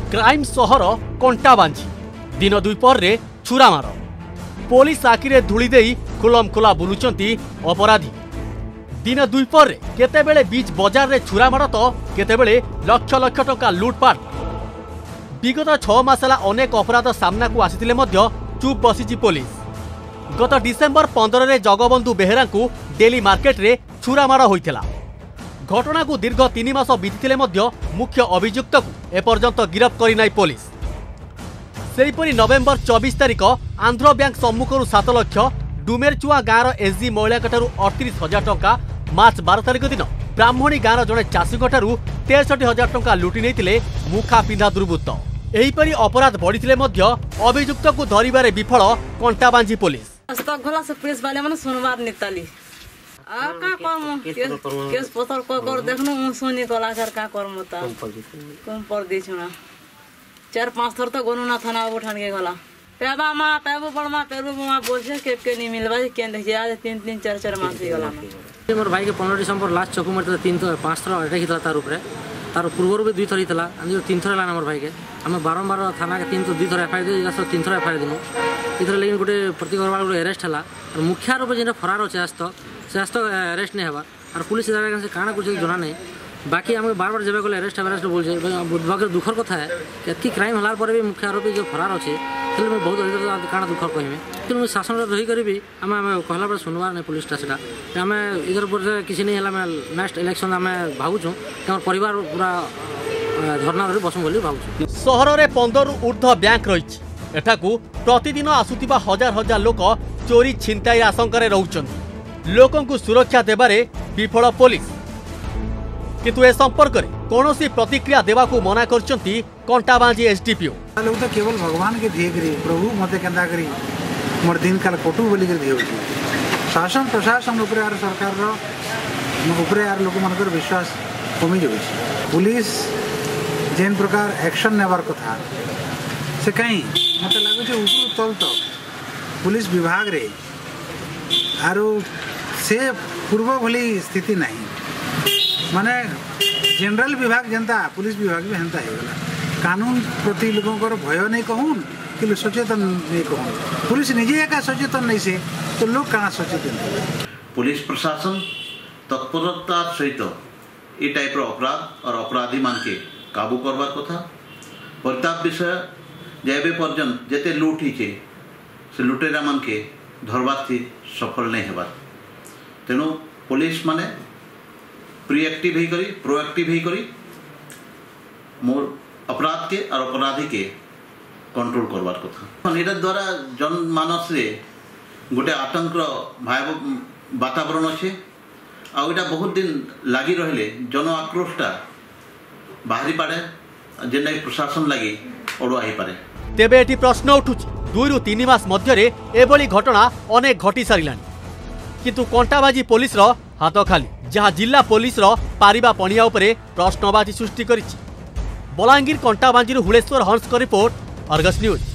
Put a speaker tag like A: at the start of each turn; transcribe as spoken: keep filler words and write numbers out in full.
A: Crime सहर कंटाबांझी दिन दुपहर रे छुरा मार पुलिस आखिरे धूली देई खुलम खुला बुलुचंती अपराधी। दिन दुपहर रे केतेबेले बीच बाजार रे छुरा मार तो केतेबेले लक्ष लक्ष टंका लुटपाट। विगत छह मास ହେଲା अनेक अपराध सामना को आसीथिले मध्य चुप बसिची पुलिस। गत डिसेम्बर पंद्रह रे जगबंधु बेहेरा को डेली मार्केट रे छुरा मार होइथिला। घटना को दीर्घ तीन मास बीतीथिले मध्य मुख्य अभियुक्त को एपर्यंत गिरफ्त करि नाइ पुलिस। सेहीपरि नवेम्बर चौबीस तारिख आंध्र बैंक सम्मुखରୁ सात लाख डुमेरचुआ गाँव एसजी महिलाठारू अड़तीस हजार टंका, मार्च बारह तारिख दिन ब्राह्मणी गाँव जड़े चाषी तेसठी हजार टंका लुटि नहीं मुखा पिंधा दुर्बृत्त। एहीपरि अपराध बढ़िथिले मध्य अभियुक्त को धरिबारे विफल कंटाबांझी पुलिस।
B: पुलिस वाले माने सुनवार निताली आ का करम केस पतर को कर देखनो सोनी कलाकार का करम ता कम पर दिछना चार पांच थर तो गोनु ना थाना उठान के गला पेबा मा पेबो बड़मा पेबो मा बोलछे के के नहीं मिलबा के देखिया तीन तीन चार चार मास ही गला
C: मोर भाई के पंद्रह डिसेंबर लास्ट चकु मरते तीन तो पांच थर अटैक हिता तार ऊपर तार पूर्व भी दुई थर हितला अंदर तीन थर लाना मोर भाई के हम बारंबार थाना के तीन तो दुई थर एफआईआर दे जस तीन थर एफआईआर दिनो इधर लेकिन गोटे प्रतिगर वाला गोटे अरेस्ट हला मुखिया रूप जे फरार होचे आस्त से आस्त अरेस्ट नहीं हवा और पुलिस जगह से काना कुछ जना नहीं। बाकी हमें बार बार जब गले अरेस्ट अरेस्ट बोल बुधवार दुखर कथा है कि एति क्राइम हलार पर भी मुख्य आरोपी जो फरार अच्छे तेल मैं बहुत अधिक काना दुखर कहमी तेणु शासन रही करी आम आम कहला पर सुनवार नहीं पुलिसटा से आम इधर पर किसी नहीं है नेक्स्ट इलेक्शन आम भावुँ कि परिवार पूरा धरना धरी बसुँ बोली भावुँ।
A: सहर में पंदर ऊर्ध्व बैंक रही एठाकू प्रतिदिन आसुथिबा हजार हजार लोक चोरी छिनताई आशंका रोचंती। लोकंकु सुरक्षा देबारे विफल पुलिस किंतु ए संपर्क में कौन प्रतिक्रिया देवा को मना करचंती कंटाबांझी एसडीपीओ।
D: लोग तो केवल भगवान के दिए करी प्रभु मते केंदा करी मोर दिन काल कोटू बोली कर दियो शासन प्रशासन ऊपर यार सरकार रो ऊपर यार लोक मनकर विश्वास कमी जाउछ। पुलिस जेन प्रकार एक्शन नेबार कथा से कहीं मते लागु जे ऊपर तल तो पुलिस विभाग रे आरो से पूर्व भली स्थिति नहीं माने जनरल विभाग जनता पुलिस विभाग भी हेंता है कानून प्रति लोगों भय नहीं कहून कि सचेतन नहीं कहून पुलिस निजे एका सचेतन नहीं से तो लोग कहाँ सचेतन।
E: पुलिस प्रशासन तत्परता सहित ये टाइप अपराध और अपराधी मान के काबू करवार कथा। प्रताप विषय जेबे पर्यंत जेते लुट ही से लुटेरा मान के धरबार थी सफल नहीं हेबार तेणु पुलिस माने प्रिएक्टिव ही करी प्रोएक्टिव ही करी मोर अपराध के और अपराधी के कंट्रोल करवार कथा। एटा द्वारा जनमानस रे गोटे आतंक भयावह वातावरण अच्छे आ बहुत दिन लगी रहिले जन आक्रोशटा बाहरी पारे जेना प्रशासन लगी अड़ुआ ही पारे।
A: तेबे एटी प्रश्न उठुची दुई रु तीन मास मध्य एभली घटना अनेक घटी सारिलानी किंतु कंटाबांझी पुलिस रो हाथ खाली जहाँ जिला पुलिस रो पारिबा पणिया उपरे प्रश्नबाची सृष्टि करिछि। बलांगीर कंटाबांझी हुलेश्वर हंस रिपोर्ट, अर्गस न्यूज।